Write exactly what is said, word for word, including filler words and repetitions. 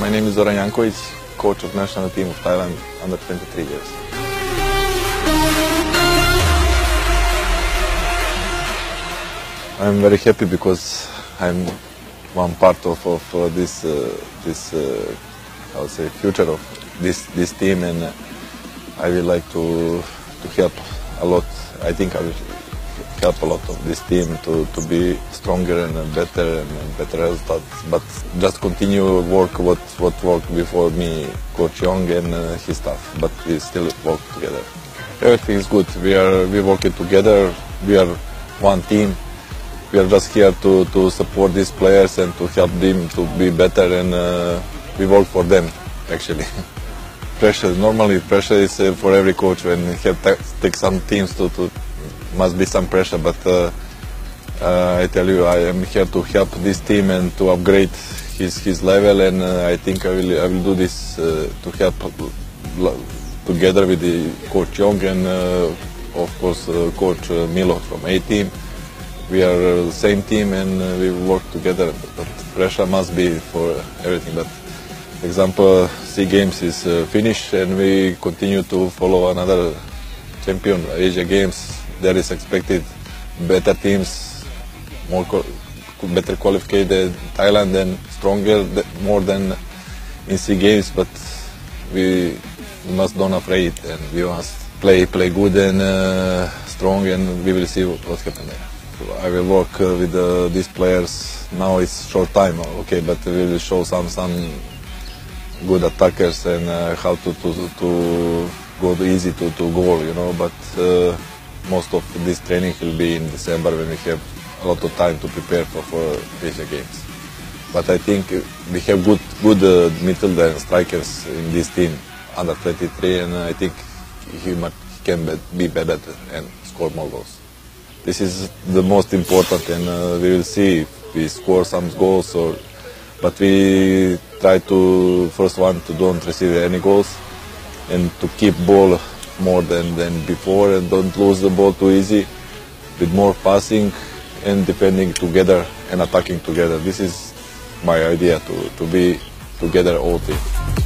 My name is Zoran Jankovic, coach of national team of Thailand under twenty-three years. I'm very happy because I'm one part of, of uh, this uh, this uh, I would say future of this this team, and uh, I would like to to help a lot. I think I will help a lot of this team to, to be stronger and better and better results. But just continue work what what worked before me, Coach Young and uh, his staff. But we still work together. Everything is good. We are we working together. We are one team. We are just here to, to support these players and to help them to be better, and uh, we work for them actually. Pressure, normally pressure is uh, for every coach when he have to take some teams to, to must be some pressure, but uh, uh, I tell you, I am here to help this team and to upgrade his his level, and uh, I think I will I will do this uh, to help together with the Coach Young and uh, of course uh, Coach uh, Milo from A team. We are the same team and uh, we work together, but pressure must be for everything. But example, SEA Games is uh, finished and we continue to follow another champion, Asia Games. There is expected better teams, more better qualified than Thailand and stronger more than in SEA Games. But we must don't afraid and we must play play good and uh, strong, and we will see what, what happens there. I will work uh, with uh, these players. Now it's short time, okay, but we will show some some good attackers and uh, how to, to to go easy to, to goal, you know. But uh, most of this training will be in December when we have a lot of time to prepare for, for Asia Games. But I think we have good good uh, midfielder and strikers in this team under twenty-three, and I think he, might, he can be better and score more goals. This is the most important, and uh, we will see if we score some goals, or but we try to first one to don't receive any goals and to keep ball more than, than before, and don't lose the ball too easy, with more passing and defending together and attacking together. This is my idea, to, to be together all team.